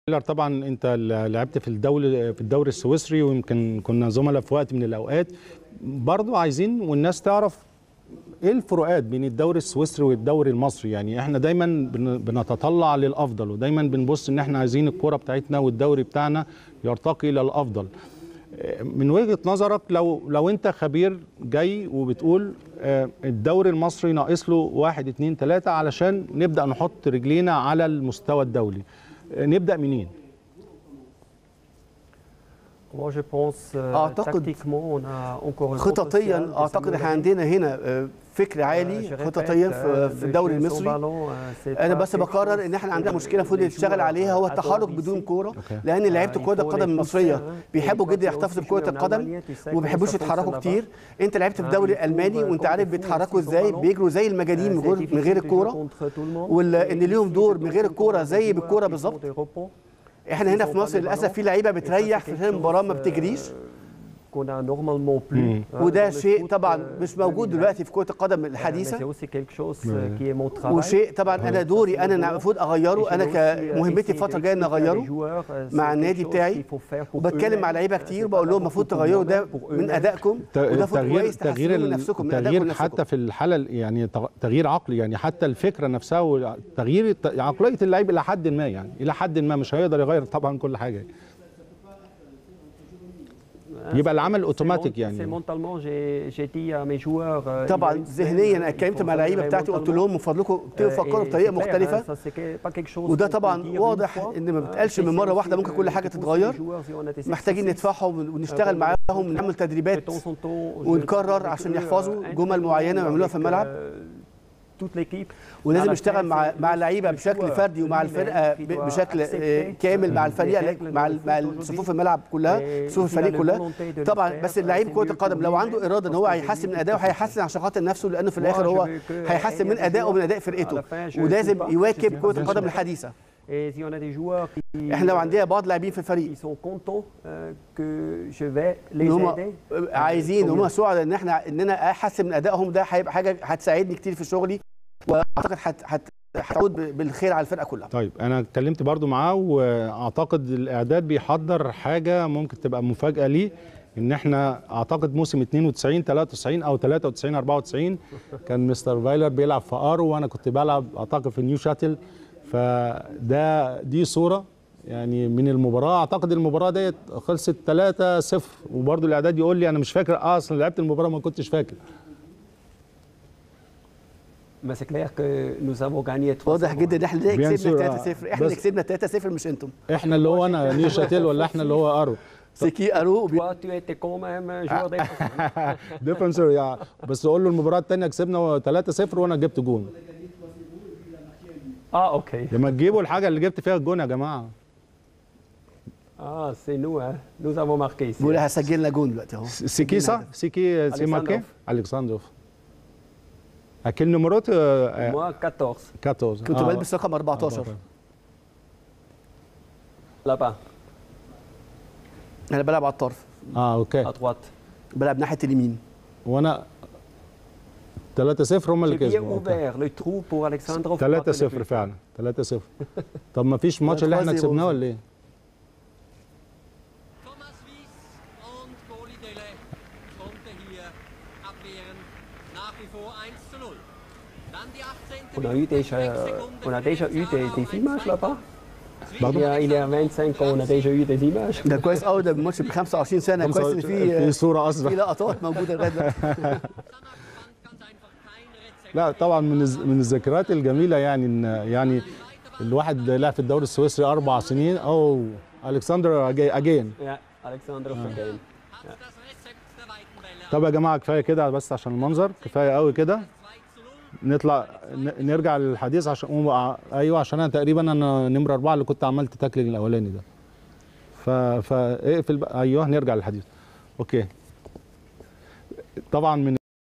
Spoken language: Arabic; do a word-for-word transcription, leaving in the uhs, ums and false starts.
طبعا انت لعبت في الدوري في الدوري السويسري، ويمكن كنا زملاء في وقت من الاوقات. برضو عايزين والناس تعرف ايه الفروقات بين الدوري السويسري والدوري المصري. يعني احنا دايما بنتطلع للافضل، ودايما بنبص ان احنا عايزين الكرة بتاعتنا والدوري بتاعنا يرتقي الى الافضل. من وجهة نظرك، لو لو انت خبير جاي وبتقول الدوري المصري ناقص له واحد اتنين تلاتة علشان نبدأ نحط رجلينا على المستوى الدولي، نبدأ منين؟ أعتقد خططيا أعتقد احنا عندنا هنا فكر عالي خططيا في الدوري المصري. أنا بس بقرر إن احنا عندنا مشكلة المفروض نشتغل عليها، هو التحرك بدون كورة، لأن لعيبة كرة القدم المصرية بيحبوا جدا يحتفظوا بكرة القدم وما بيحبوش يتحركوا كتير. أنت لعبت في الدوري الألماني وأنت عارف بيتحركوا إزاي، بيجروا زي المجانين من غير الكورة، وإن ليهم دور من غير الكورة زي بالكورة بالظبط. احنا هنا في مصر للاسف في لعيبه بتريح في المباراه ما بتجريش، وده شيء طبعا مش موجود دلوقتي في كرة القدم الحديثة، وشيء طبعا انا دوري انا المفروض اغيره، انا كمهمتي الفترة الجاية ان اغيره مع النادي بتاعي، وبتكلم مع لعيبه كتير بقول لهم المفروض تغيروا ده من ادائكم، وده كويس تغيير من نفسكم، من تغيير حتى في الحالة، يعني تغيير عقلي، يعني حتى الفكرة نفسها وتغيير عقلية اللعيب الى حد ما، يعني الى حد ما مش هيقدر يغير طبعا كل حاجة، يبقى العمل اوتوماتيك. يعني طبعا ذهنيا انا اتكلمت مع اللعيبه بتاعتي قلت لهم من فضلكم تفكروا بطريقه مختلفه، وده طبعا واضح ان ما بتقالش من مره واحده، ممكن كل حاجه تتغير، محتاجين ندفعهم ونشتغل معاهم، نعمل تدريبات ونكرر عشان يحفظوا جمل معينه ويعملوها في الملعب، ولازم نشتغل مع مع اللعيبه بشكل فردي ومع الفرقه بشكل كامل، مع الفريق مع مع صفوف الملعب كلها، صفوف الفريق كلها طبعا. بس اللعيب كره القدم لو عنده اراده ان هو هيحسن من ادائه هيحسن عشان خاطر نفسه، لانه في الاخر هو هيحسن من ادائه ومن اداء فرقته، ولازم يواكب كره القدم الحديثه. احنا لو عندنا بعض لاعبين في الفريق هم عايزين، هم سعداء ان احنا ان انا احسن من ادائهم، ده هيبقى حاجه هتساعدني كتير في شغلي، واعتقد هتعود بالخير على الفرقه كلها. طيب انا اتكلمت برضو معاه، واعتقد الاعداد بيحضر حاجه ممكن تبقى مفاجاه ليه، ان احنا اعتقد موسم اتنين وتسعين تلاتة وتسعين او تلاتة وتسعين اربعة وتسعين كان مستر فايلر بيلعب في ارو وانا كنت بلعب اعتقد في نيو شاتل، فده دي صوره يعني من المباراه. اعتقد المباراه ديت خلصت تلاتة صفر، وبرضو الاعداد يقول لي انا مش فاكر اه اصلا لعبت المباراه ما كنتش فاكر. واضح جدا ان احنا كسبنا تلاتة صفر، احنا اللي كسبنا تلاتة صفر مش انتم. احنا اللي هو انا نيو شاتيل ولا احنا اللي هو ارو؟ سيكي ارو ديفنسور يعني. بس اقول له المباراه الثانيه كسبنا تلاتة صفر وانا جبت جون. اه اوكي، لما تجيبوا الحاجه اللي جبت فيها الجون يا جماعه. اه سي نو نو افون ماركي. بقول هسجل لنا جون دلوقتي اهو. سيكي صح؟ سيكي سي ماركي الكسندروف. اكل نمرات موا أربعتاشر أربعتاشر كنت بلبس رقم أربعتاشر. لابا انا بلعب على الطرف. اه اوكي، اطوات بلعب ناحيه اليمين، وانا تلاتة صفر هم اللي كسبوا. تلاتة صفر فعلا تلاتة صفر. طب ما فيش ماتش اللي احنا كسبناه ولا ايه؟ On a eu déjà, on a déjà eu des, des images là-bas. Il y a, il y a vingt-cinq ans, on a déjà eu des images. ده كويس قوي، ده الماتش ب خمسة وعشرين سنة، كويس ان في في صورة اصلا، في لقطات موجودة لغاية دلوقتي. لا طبعا من من الذكريات الجميلة، يعني ان يعني الواحد لعب في الدوري السويسري أربع سنين، او الكسندر اجين. الكسندر اجين. طب يا جماعة كفاية كده بس عشان المنظر، كفاية قوي كده. نطلع نرجع للحديث عشان ايوه عشان انا تقريبا انا نمره اربعه اللي كنت عملت تاكلينج الاولاني ده. ف فاقفل بقى، ايوه نرجع للحديث. اوكي طبعا من